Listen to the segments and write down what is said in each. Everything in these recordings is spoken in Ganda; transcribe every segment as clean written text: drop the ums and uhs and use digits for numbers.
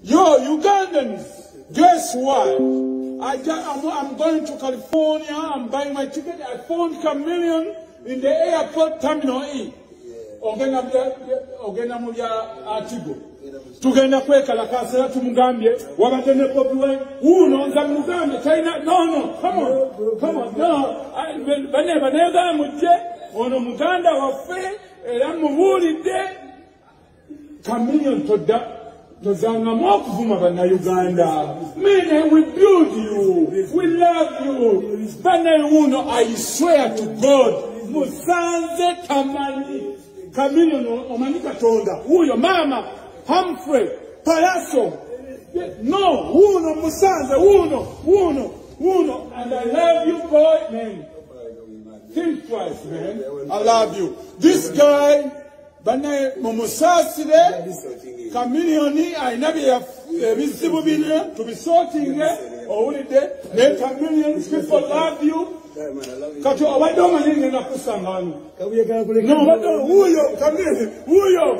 Yo, Ugandans, guess what? I'm going to California. I'm buying my ticket. I found Chameleon in the airport terminal E. Ogena muja atigo. Tugenda kweka la kasera tumugambye wabatene popular uno nza mugambye China no come on no bane muje ono muganda waffe era mubulidde Chameleon tozanga mwakuvuma bana Uganda. Mene, we build you, we love you. Bana uno, I swear to God, musanze tamani. Chameleon omanika tonda. Uyo mama Humphrey Palaso. No, uno musanze uno. And I love you, boy, man. Think twice, man. I love you. This guy, bana mumusasire. Chameleon I never visible to be sorting or the Chameleon people love you. Kato why don't I need to kusangana? No, what do Chameleon?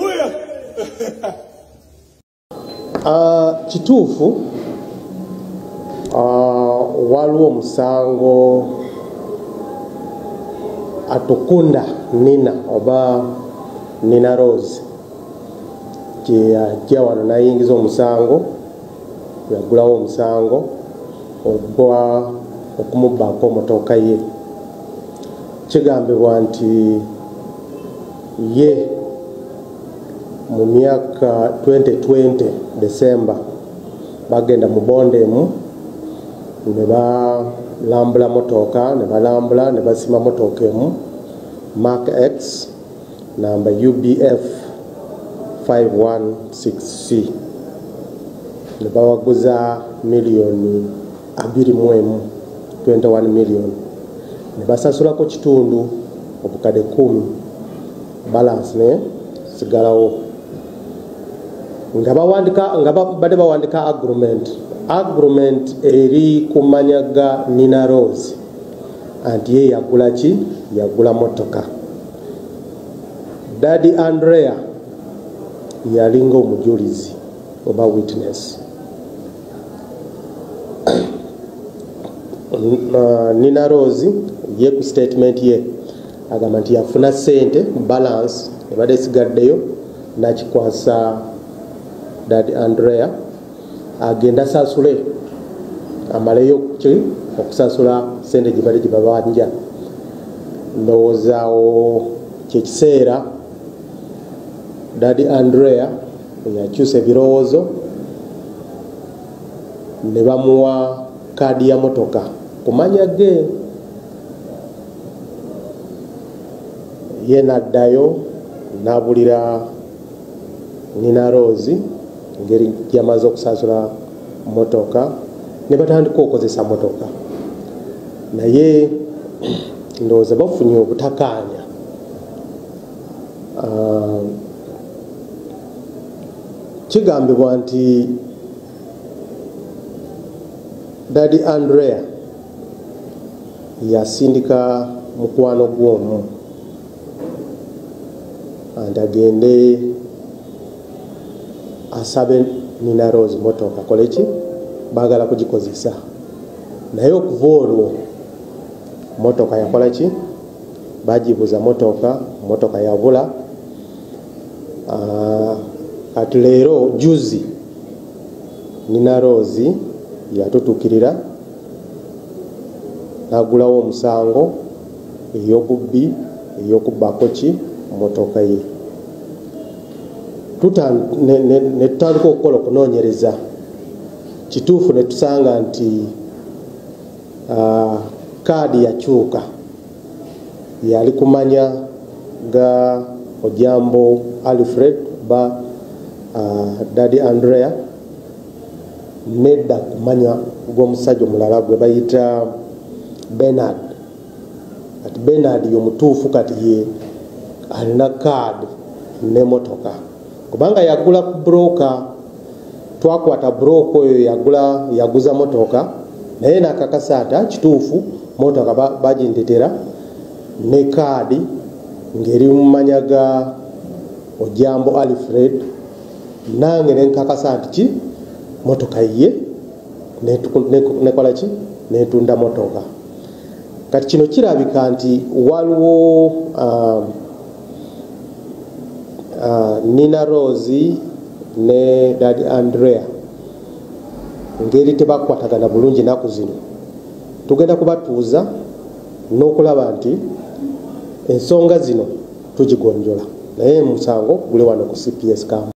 Kituufu waliwo omusango atukunda Nina oba Nina Rose kya wano nayingiza omusango yagulawo omusango ogwa okumubbaako motoka ye kigambibwa nti ye mu myaka 2020 December bagenda mu bondemu ne balambula motoka ne basima motoka emu Mark X number UBF 516C ne bawaguza milioni 21 million ne basasulako kitundu obukadde 10 balance ne sigalawo nga badde bawandika agreement eri kumanyaga Nina Rose anti ye yagula motoka. Daddy Andre yalinga omujulizi oba witness. Nina Rose ye ku statement ye agamba nti yafuna ssente balance ebadde sigaddeyo nakikwasa Daddy Andre agenda sasule amaleyo okusasula ssente gibadde gibabanja. Ndowoozawo kyekiseera Daddy Andre yakyusa ebirowoozo ne bamuwa kaadi ya motoka kumanya ge ye naddayo n'abulira Nina Rose ngeri gyamaze okusasula motoka ne batandika okukozesa motoka naye ndowooza bafunye obutakaanya kigambibwa nti Daddy Andre yasindika mukwano gw'omu anti agende asabe Nina Rose motoka koleki bagala kugikozesa naye okuva olwo motoka yakola ki bagibuza motoka yabula. Kati leero juzi Nina Rose yatutukirira nagulawo omusango ey'obubbi ey'okubbaako ki motoka ye. Ne tutandika okukola okunoonyereza kituufu ne tusanga nti kaadi yakyuka yali kumanya ga Ojambo Alfred ba Daddy Andre nedda kumanya gw'omusajja omulala gwe bayita Bernard. Kati Bernard y'omutuufu kati ye alina kaadi ne motoka kubanga yagula ku broker. Twakwata broker oyo yaguza motoka naye nakakasa ata kituufu motoka bagintetera ne kaadi ngeri mumanyaga Ojambo Alfred nange nenkakasa nti ki motoka ye nekola ki netunda motoka. Kati kino kirabika nti waliwo Nina Rose ne Daddy Andre ngeri tebakwatagana bulungi naku zino. Tugenda kubatuuza n'okulaba nti ensonga zino tugigonjola, naye musango gule wano ku CPS camp.